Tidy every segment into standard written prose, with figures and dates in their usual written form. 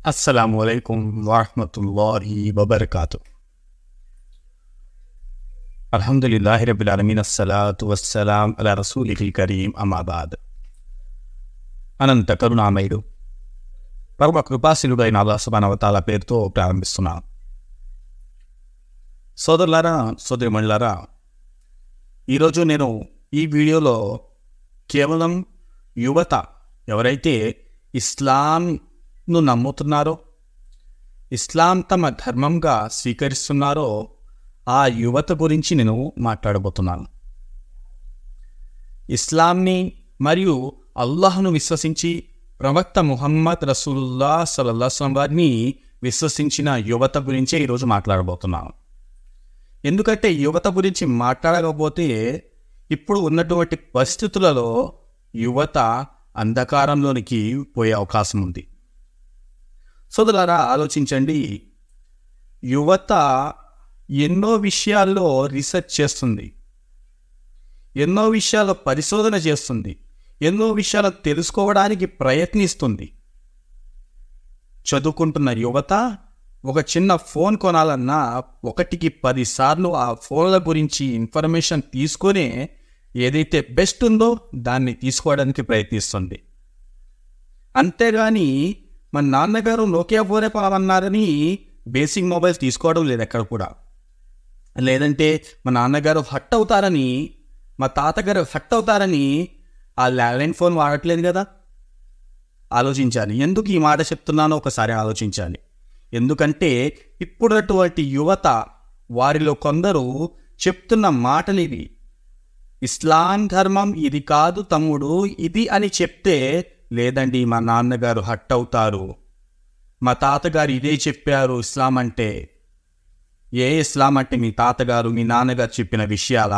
అస్సలాము అలైకుం వరహ్మతుల్లాహి వబర్కాతు. అల్హమ్దులిల్లాహి రబ్బిల్ ఆలమీన్, అస్సలాతు వస్సలాం అలా రసూలిహిల్ కరీం, అమ్మా బాద్. అనంత కరుణామయుడు పరమ కృపాశీలుడైన అల్లాహ్ సుబ్హానహు వ తఆలా పేరుతో ప్రారంభిస్తున్నాను. సోదరులారా, సోదరిమణులారా, ఈరోజు నేను ఈ వీడియోలో కేవలం యువత ఎవరైతే ఇస్లాంను నమ్ముతున్నారో, ఇస్లాం తమ ధర్మంగా స్వీకరిస్తున్నారో ఆ యువత గురించి నేను మాట్లాడబోతున్నాను. ఇస్లాంని మరియు అల్లాహ్ను విశ్వసించి ప్రవక్త ముహమ్మద్ రసూలుల్లాహ్ సల్లల్లాహు అలైహి వసల్లం వారిని విశ్వసించిన యువత గురించే ఈరోజు మాట్లాడబోతున్నాను. ఎందుకంటే యువత గురించి మాట్లాడకపోతే ఇప్పుడు ఉన్నటువంటి పరిస్థితులలో యువత అంధకారంలోనికి పోయే అవకాశం ఉంది. సోదరులారా, ఆలోచించండి. యువత ఎన్నో విషయాల్లో రీసెర్చ్ చేస్తుంది, ఎన్నో విషయాల్లో పరిశోధన చేస్తుంది, ఎన్నో విషయాలు తెలుసుకోవడానికి ప్రయత్నిస్తుంది. చదువుకుంటున్న యువత ఒక చిన్న ఫోన్ కొనాలన్నా 1కి 10 సార్లు ఆ ఫోన్ల గురించి ఇన్ఫర్మేషన్ తీసుకొని ఏదైతే బెస్ట్ ఉందో దాన్ని తీసుకోవడానికి ప్రయత్నిస్తుంది. అంతేగాని మా నాన్నగారు నోకియా ఫోనే కావాలన్నారని బేసిక్ మొబైల్స్ తీసుకోవడం లేదు ఎక్కడ కూడా. లేదంటే మా నాన్నగారు హట్ అవుతారని, మా తాతగారు హట్ అవుతారని ఆ ల్యాండ్లైన్ ఫోన్ వాడట్లేదు కదా. ఆలోచించాలి. ఎందుకు ఈ మాట చెప్తున్నానో ఒకసారి ఆలోచించాలి. ఎందుకంటే ఇప్పుడటువంటి యువత వారిలో కొందరు చెప్తున్న మాటలు ఇవి. ఇస్లాం ధర్మం ఇది కాదు తమ్ముడు, ఇది అని చెప్తే, లేదండి మా నాన్నగారు హట్ అవుతారు, మా తాతగారు ఇదే చెప్పారు ఇస్లాం అంటే. ఏ ఇస్లాం అంటే మీ తాతగారు మీ నాన్నగారు చెప్పిన విషయాలా?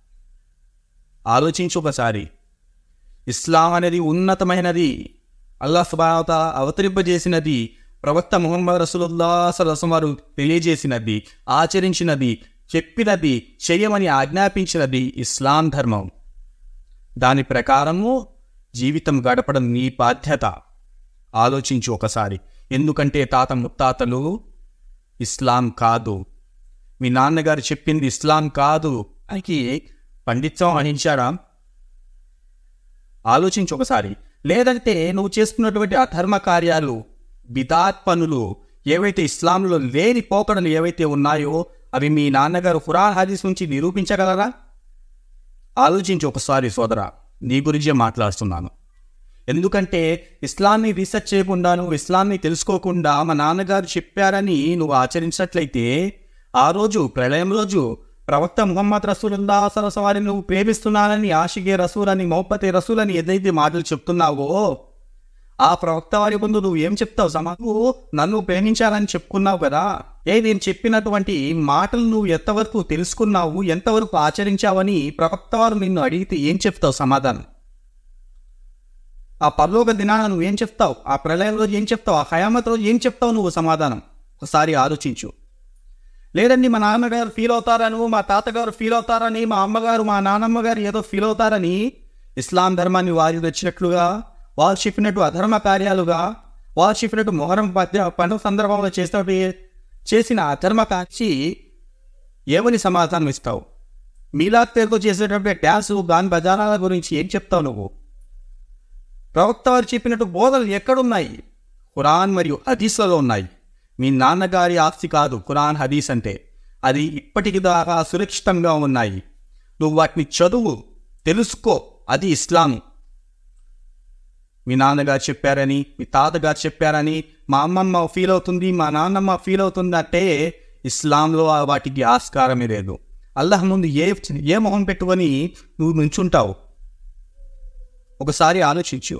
ఆలోచించు ఒకసారి. ఇస్లాం అనేది ఉన్నతమైనది, అల్లాహ్ సుబ్హానహు వ తఆలా అవతరింపజేసినది, ప్రవక్త ముహమ్మద్ రసూలుల్లాహ్ సల్లల్లాహు అలైహి వసల్లం వారు తెలియజేసినది, ఆచరించినది, చెప్పినది, చేయమని ఆజ్ఞాపించినది ఇస్లాం ధర్మం. దాని ప్రకారము జీవితం గడపడం నీ బాధ్యత. ఆలోచించు ఒకసారి. ఎందుకంటే తాత ముత్తాతలు ఇస్లాం కాదు, మీ నాన్నగారు చెప్పింది ఇస్లాం కాదు అని పండిత్యం వహించాడా? ఆలోచించు ఒకసారి. లేదంటే నువ్వు చేసుకున్నటువంటి అధర్మ కార్యాలు, బిదాత్ పనులు, ఏవైతే ఇస్లాంలో లేని పోకడలు ఏవైతే ఉన్నాయో అవి మీ నాన్నగారు ఖురాన్ హదీస్ నుంచి నిరూపించగలరా? ఆలోచించు ఒకసారి సోదరా. నీ గురించే మాట్లాడుతున్నాను. ఎందుకంటే ఇస్లాంని రీసెర్చ్ చేయకుండాను, ఇస్లాంని తెలుసుకోకుండా మా నాన్నగారు చెప్పారని నువ్వు ఆచరించినట్లయితే, ఆ రోజు ప్రళయం రోజు ప్రవక్త ముహమ్మద్ రసూలుల్లాహ్ సల్లల్లాహు అలైహి వసల్లం వారిని నువ్వు ప్రేమిస్తున్నానని, ఆషిగే రసూల్ అని, మొహబ్బతే రసూల్ అని ఏదైతే మాటలు చెప్తున్నావో ఆ ప్రవక్త వారి ముందు నువ్వు ఏం చెప్తావు? నువ్వు నన్ను ప్రేమించాలని చెప్పుకున్నావు కదా. నేను చెప్పినటువంటి మాటలు నువ్వు ఎంతవరకు తెలుసుకున్నావు, ఎంతవరకు ఆచరించావని ప్రవక్త వారు నిన్ను అడిగితే ఏం చెప్తావు సమాధానం? ఆ పరలోక దినాన నువ్వు ఏం చెప్తావు? ఆ ప్రళయం రోజు ఏం చెప్తావు? ఆ ఖయామత్ రోజు ఏం చెప్తావు నువ్వు సమాధానం? ఒకసారి ఆలోచించు. లేదండి మా నాన్నగారు ఫీల్ అవుతారని, మా తాతగారు ఫీల్ అవుతారని, మా అమ్మగారు మా నాన్నమ్మ గారు ఏదో ఫీల్ అవుతారని ఇస్లాం ధర్మాన్ని వారి వచ్చినట్లుగా, వారు చెప్పినట్టు అధర్మ కార్యాలుగా, వారు చెప్పినట్టు మొహరం పండుగ సందర్భంలో చేసిన అధర్మ కాచి ఏమని సమాధానం ఇస్తావు? మీలాద్ పేరుతో చేసేటప్పుడు డ్యాన్సు, గాన్ బజారాల గురించి ఏం చెప్తావు నువ్వు? ప్రవక్త వారు చెప్పినట్టు బోధనలు ఎక్కడున్నాయి? ఖురాన్ మరియు హదీస్లలో ఉన్నాయి. మీ నాన్నగారి ఆస్తి కాదు ఖురాన్ హదీస్ అంటే. అది ఇప్పటికి దాకా సురక్షితంగా ఉన్నాయి. నువ్వు వాటిని చదువు, తెలుసుకో. అది ఇస్లాం. మీ నాన్నగారు చెప్పారని, మీ తాతగారు చెప్పారని, మా అమ్మమ్మ ఫీల్ అవుతుంది, మా నాన్నమ్మ ఫీల్ అవుతుంది అంటే ఇస్లాంలో వాటికి ఆస్కారమే లేదు. అల్లాహ్ ముందు ఏ మొహం పెట్టుకొని నువ్వు నుంచుంటావు? ఒకసారి ఆలోచించు.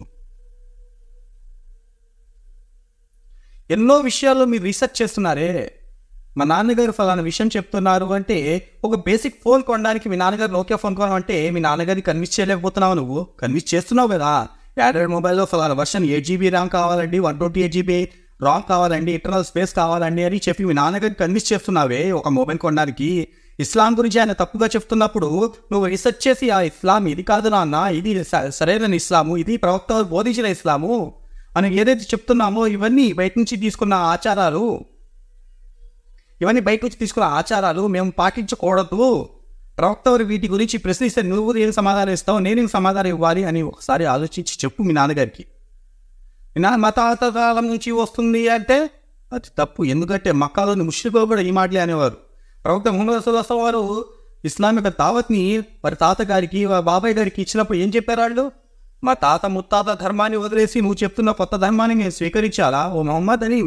ఎన్నో విషయాల్లో మీరు రీసెర్చ్ చేస్తున్నారే. మా నాన్నగారు ఫలానా విషయం చెప్తున్నారు అంటే, ఒక బేసిక్ ఫోన్ కొనడానికి మీ నాన్నగారు నోకియా ఫోన్ కొనమంటే మీ నాన్నగారిని కన్విన్స్ చేయలేకపోతున్నావు. నువ్వు కన్విన్స్ చేస్తున్నావు కదా. ఆండ్రాయిడ్ మొబైల్లో ఫలానా వర్షన్ 8GB ర్యామ్ కావాలండి, 128GB రామ్ కావాలండి, ఇంటర్నల్ స్పేస్ కావాలండి అని చెప్పి మీ నాన్నగారిని కన్విన్స్ చేస్తున్నావే ఒక మొబైల్ కొనడానికి. ఇస్లాం గురించి ఆయన తప్పుగా చెప్తున్నప్పుడు నువ్వు రీసెర్చ్ చేసి ఆ ఇస్లాం ఇది కాదు నాన్న, ఇది సరైన ఇస్లాము, ఇది ప్రవక్త బోధించిన ఇస్లాము, మనం ఏదైతే చెప్తున్నామో ఇవన్నీ బయట నుంచి తీసుకున్న ఆచారాలు మేము పాటించకూడదు. ప్రవక్త వారు వీటి గురించి ప్రశ్నిస్తే నువ్వు ఏం సమాధానం ఇస్తావు, నేనేం సమాధానం ఇవ్వాలి అని ఒకసారి ఆలోచించి చెప్పు మీ నాన్నగారికి. మా తాత కాలం నుంచి వస్తుంది అంటే అది తప్పు. ఎందుకంటే మక్కాలోని ముష్రికులు కూడా ఈ మాటలే అనేవారు. ప్రవక్త ముహమ్మద్ సల్లల్లాహు అలైహి వసల్లం వారు ఇస్లామిక దావత్ని వారి తాతగారికి బాబాయ్ గారికి ఇచ్చినప్పుడు ఏం చెప్పారు వాళ్ళు? మా తాత ముత్తాత ధర్మాన్ని వదిలేసి నువ్వు చెప్తున్న కొత్త ధర్మాన్ని నేను స్వీకరించాలా ఓ మొహమ్మద్ అని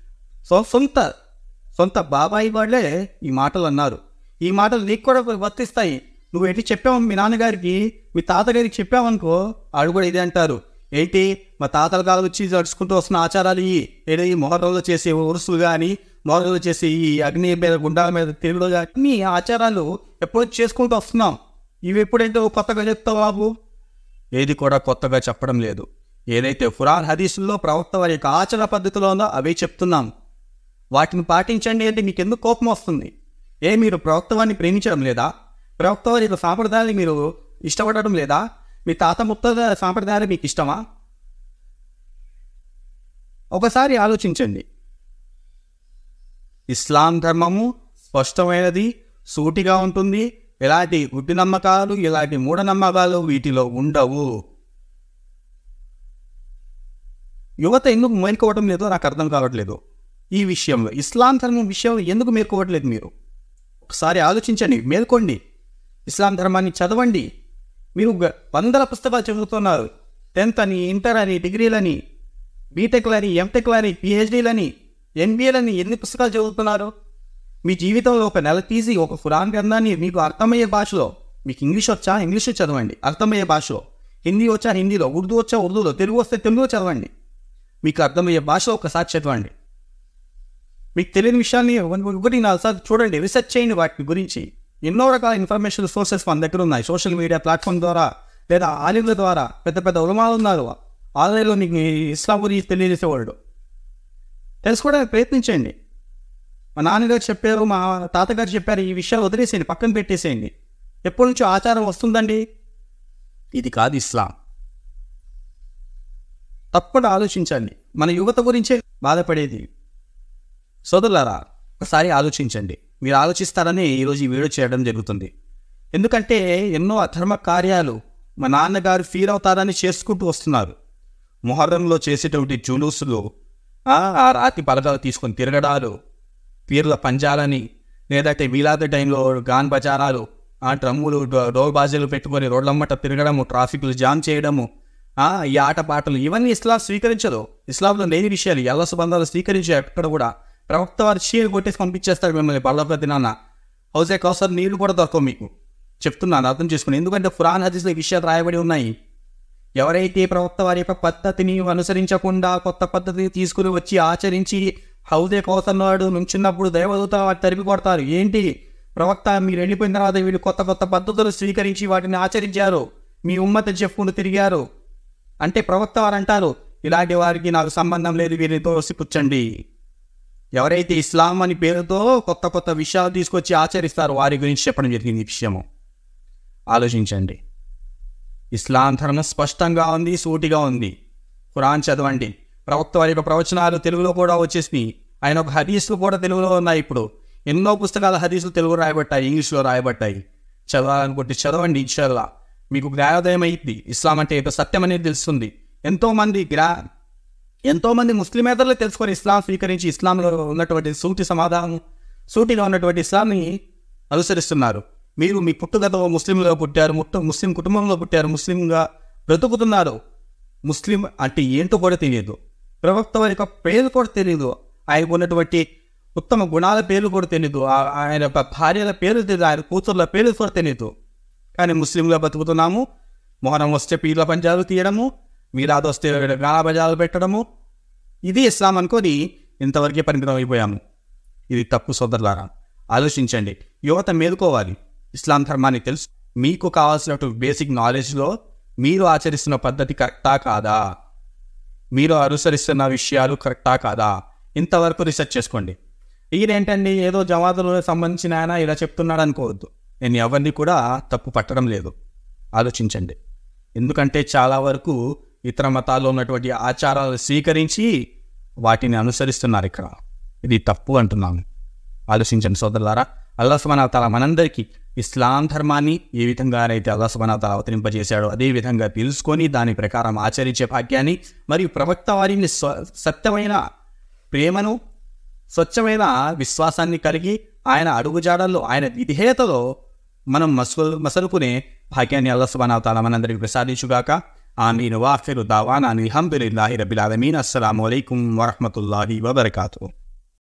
సొంత బాబాయి వాళ్ళే ఈ మాటలు అన్నారు. ఈ మాటలు నీకు కూడా వర్తిస్తాయి. నువ్వు ఎట్టి చెప్పావు మీ నాన్నగారికి, మీ తాతగారికి చెప్పావనుకో వాళ్ళు కూడా ఇదే అంటారు. ఏంటి మా తాతల కాలం వచ్చి నడుచుకుంటూ వస్తున్న ఆచారాలు ఏదో ఈ మొహరంలో చేసే ఉరుసులు కానీ, మొహరంలో చేసే ఈ అగ్ని మీద గుండాల మీద తిరుగుడు కానీ ఈ ఆచారాలు ఎప్పుడు చేసుకుంటూ వస్తున్నాం. ఇవి ఎప్పుడైతే కొత్తగా చెప్తావు బాబు? ఏది కూడా కొత్తగా చెప్పడం లేదు. ఏదైతే ఖురాన్ హదీసుల్లో ప్రవక్త వారి యొక్క ఆచరణ పద్ధతిలో ఉందో అవే చెప్తున్నాం. వాటిని పాటించండి అంటే మీకు ఎందుకు కోపం వస్తుంది? మీరు ప్రవక్త వారిని ప్రేమించడం లేదా? ప్రవక్త వారి యొక్క సాంప్రదాయాన్ని మీరు ఇష్టపడడం లేదా? మీ తాత ముత్తాత సాంప్రదాయాలు మీకు ఇష్టమా? ఒకసారి ఆలోచించండి. ఇస్లాం ధర్మము స్పష్టమైనది, సూటిగా ఉంటుంది. ఎలాంటి గుడ్డి నమ్మకాలు, ఎలాంటి మూఢనమ్మకాలు వీటిలో ఉండవు. యువత ఎందుకు మేల్కోవడం లేదో నాకు అర్థం కావట్లేదు. ఈ విషయంలో ఇస్లాం ధర్మం విషయంలో ఎందుకు మేల్కోవట్లేదు మీరు? ఒకసారి ఆలోచించండి, మేల్కోండి. ఇస్లాం ధర్మాన్ని చదవండి. మీరు వందల పుస్తకాలు చదువుతున్నారు. 10th అని, ఇంటర్ అని, డిగ్రీలని, బీటెక్లని, ఎంటెక్లని, పిహెచ్డీలని, ఎంబీఏలని ఎన్ని పుస్తకాలు చదువుతున్నారు? మీ జీవితంలో ఒక నెల తీసి ఒక ఖురాన్ గ్రంథాన్ని మీకు అర్థమయ్యే భాషలో, మీకు ఇంగ్లీష్ వచ్చా ఇంగ్లీష్ చదవండి అర్థమయ్యే భాషలో, హిందీ వచ్చా హిందీలో, ఉర్దూ వచ్చా ఉర్దూలో, తెలుగు వస్తే తెలుగులో చదవండి. మీకు అర్థమయ్యే భాషలో ఒకసారి చదవండి. మీకు తెలియని విషయాన్ని 1-4 సార్లు చూడండి, రీసెర్చ్ చేయండి. వాటి గురించి ఎన్నో రకాల ఇన్ఫర్మేషన్ సోర్సెస్ మన దగ్గర ఉన్నాయి. సోషల్ మీడియా ప్లాట్ఫామ్ ద్వారా లేదా ఆలింల ద్వారా పెద్ద పెద్ద ఉలమాలు ఉన్నారు. ఆన్లైన్లో మీకు ఇస్లాం గురించి తెలియజేసేవాళ్ళు. తెలుసుకోవడానికి ప్రయత్నించండి. మా నాన్నగారు చెప్పారు, మా తాతగారు చెప్పారు, ఈ విషయాలు వదిలేసేయండి, పక్కన పెట్టేసేయండి. ఎప్పటి నుంచో ఆచారం వస్తుందండి. ఇది కాదు ఇస్లాం. తప్పకుండా ఆలోచించండి. మన యువత గురించే బాధపడేది. సోదరులారా, ఒకసారి ఆలోచించండి. మీరు ఆలోచిస్తారని ఈరోజు ఈ వీడియో చేయడం జరుగుతుంది. ఎందుకంటే ఎన్నో అధర్మ కార్యాలు మా నాన్నగారు ఫీల్ అవుతారని చేసుకుంటూ వస్తున్నారు. మొహర్రంలో చేసేటువంటి జులూసులు, ఆ రాతి పలకలు తీసుకొని తిరగడాలు, పీర్ల పంజాలని, లేదంటే వీలాద టైంలో గాన్ బజారాలు, ఆ డ్రమ్ములు డోర్ బాజాలు పెట్టుకొని రోడ్లమ్మట తిరగడము, ట్రాఫిక్లు జామ్ చేయడము, ఈ ఆటపాటలు ఇవన్నీ ఇస్లాం స్వీకరించదు. ఇస్లాంలో లేని విషయాలు. ఎల్ల సుబంధాలు స్వీకరించే ఎక్కడ కూడా ప్రవక్త వారు చీర కొట్టేసి పంపించేస్తారు మిమ్మల్ని. బళ్ళ దినాన హౌజే కౌసర్ నీళ్లు కూడా దొరకవు మీకు. చెప్తున్నాను, అర్థం చేసుకుని. ఎందుకంటే ఖురాన్ హదీస్లో ఈ విషయాలు రాయబడి ఉన్నాయి. ఎవరైతే ప్రవక్త వారి యొక్క పద్ధతిని అనుసరించకుండా కొత్త పద్ధతిని తీసుకుని వచ్చి ఆచరించి హౌజే కౌసర్ నాడు నుంచున్నప్పుడు దైవదూత వాటి తరిమి కొడతారు. ఏంటి ప్రవక్త, మీరు వెళ్ళిపోయిన తర్వాత వీళ్ళు కొత్త కొత్త పద్ధతులు స్వీకరించి వాటిని ఆచరించారు, మీ ఉమ్మతి చెప్పుకుంటూ తిరిగారు అంటే ప్రవక్త వారు అంటారు, ఇలాంటి వారికి నాకు సంబంధం లేదు, వీరిని తోసిపుచ్చండి. ఎవరైతే ఇస్లాం అని పేరుతో కొత్త కొత్త విషయాలు తీసుకొచ్చి ఆచరిస్తారో వారి గురించి చెప్పడం జరిగింది. ఈ విషయము ఆలోచించండి. ఇస్లాం ధర్మం స్పష్టంగా ఉంది, సూటిగా ఉంది. ఖురాన్ చదవండి. ప్రవక్త వారి యొక్క ప్రవచనాలు తెలుగులో కూడా వచ్చేసినాయి. ఆయన ఒక హదీసులు కూడా తెలుగులో ఉన్నాయి. ఇప్పుడు ఎన్నో పుస్తకాల హదీసులు తెలుగు రాయబట్టాయి, ఇంగ్లీష్లో రాయబట్టాయి. చదవాలనుకుంటే చదవండి. ఇన్షాల్లా మీకు జ్ఞానోదయం అయింది. ఇస్లాం అంటే ఏదో సత్యం అనేది తెలుస్తుంది. ఎంతోమంది ముస్లిమేతరులు తెలుసుకొని ఇస్లాం స్వీకరించి ఇస్లాంలో ఉన్నటువంటి సూటిగా ఉన్నటువంటి ఇస్లాంని అనుసరిస్తున్నారు. మీరు మీ పుట్టుకతో ముస్లింలో పుట్టారు, ముస్లిం కుటుంబంలో పుట్టారు, ముస్లింగా బ్రతుకుతున్నారు. ముస్లిం అంటే ఏంటో కూడా తెలియదు. ప్రవక్త వారి యొక్క పేరు కూడా తెలియదు. ఆయనకు ఉన్నటువంటి ఉత్తమ గుణాల పేర్లు కూడా తెలియదు. ఆయన యొక్క భార్యల పేరు తెలియదు, ఆయన కూతుర్ల పేరు కూడా తెలియదు. కానీ ముస్లింగా బతుకుతున్నాము. మొహరం వస్తే పీర్ల పంజాలు తీయడము, మీరాదు వస్తే గానా బజాలు పెట్టడము, ఇది ఇస్లాం అనుకొని ఇంతవరకే పరిమితం అయిపోయాము. ఇది తప్పు సోదరులారా. ఆలోచించండి. యువత మేలుకోవాలి. ఇస్లాం ధర్మాన్ని తెలుసు. మీకు కావాల్సినటువంటి బేసిక్ నాలెడ్జ్లో మీరు ఆచరిస్తున్న పద్ధతి కరెక్టా కాదా, మీరు అనుసరిస్తున్న విషయాలు కరెక్టా కాదా, ఇంతవరకు రీసెర్చ్ చేసుకోండి. ఈయనేంటండి ఏదో జమాతులకు సంబంధించిన ఆయన ఇలా చెప్తున్నాడు అనుకోవద్దు. నేను ఎవరిని కూడా తప్పు పట్టడం లేదు. ఆలోచించండి. ఎందుకంటే చాలా వరకు ఇతర మతాల్లో ఉన్నటువంటి ఆచారాలు స్వీకరించి వాటిని అనుసరిస్తున్నారు. ఇక్కడ ఇది తప్పు అంటున్నాను. ఆలోచించండి సోదరులారా. అల్లాహ్ సుబ్హానహు వ తఆలా మనందరికీ ఇస్లాం ధర్మాన్ని ఏ విధంగానైతే అల్లాహ్ సుబ్హానహు వ తఆలా అవతరింపజేశాడో అదే విధంగా తెలుసుకొని దాని ప్రకారం ఆచరించే భాగ్యాన్ని, మరియు ప్రవక్త వారిని సత్యమైన ప్రేమను, స్వచ్ఛమైన విశ్వాసాన్ని కలిగి ఆయన అడుగుజాడల్లో, ఆయన విధేయతలో మనం మసలుకునే భాగ్యాన్ని అల్లాహ్ సుబ్హానహు వ తఆలా మనందరికీ ప్రసాదించుగాక. ఆమీన్. వాఖిరు దావానా అల్హమ్దులిల్లాహి రబ్బిల్ ఆలమీన్. అస్సలాము అలైకుం వరహ్మతుల్లాహి వబరకాతుహు.